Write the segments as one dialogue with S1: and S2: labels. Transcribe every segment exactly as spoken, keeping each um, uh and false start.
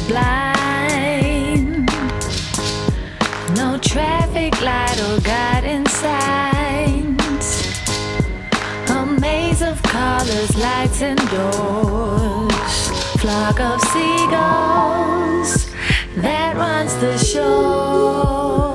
S1: blind. No traffic light or guiding signs. A maze of colors, lights and doors. Flock of seagulls that runs the shore.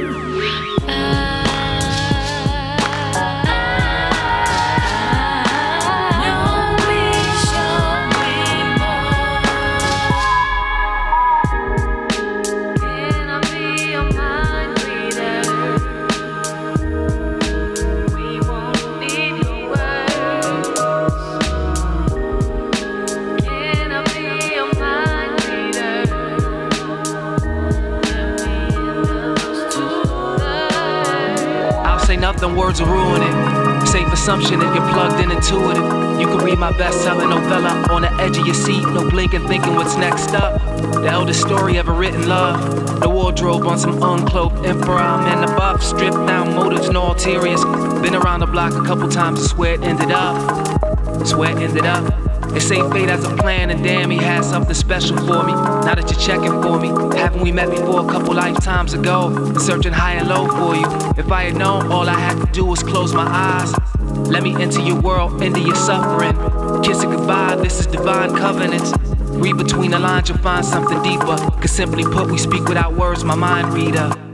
S2: Say nothing, words will ruin it. Safe assumption if you're plugged in intuitive. You can read my best-selling novella on the edge of your seat, no blinking, thinking what's next up. The eldest story ever written, love. The wardrobe on some uncloaked emperor. I'm in the buff, stripped down motives, no ulteriors. Been around the block a couple times, I swear it ended up. Swear it ended up. They say fate has a plan, and damn, he had something special for me. Now that you're checking for me, haven't we met before a couple lifetimes ago? Searching high and low for you. If I had known, all I had to do was close my eyes. Let me into your world, into your suffering. Kiss it goodbye, this is divine covenants. Read between the lines, you'll find something deeper. Cause simply put, we speak without words, my mind reader.